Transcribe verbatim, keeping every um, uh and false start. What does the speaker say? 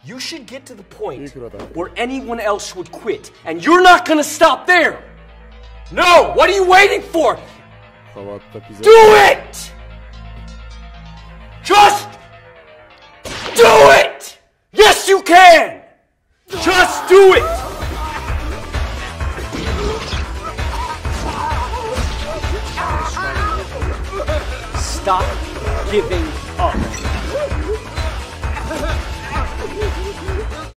You should get to the point where anyone else would quit, and you're not gonna stop there! No! What are you waiting for? Do it! Just do it! Yes, you can! Just do it! Stop giving up.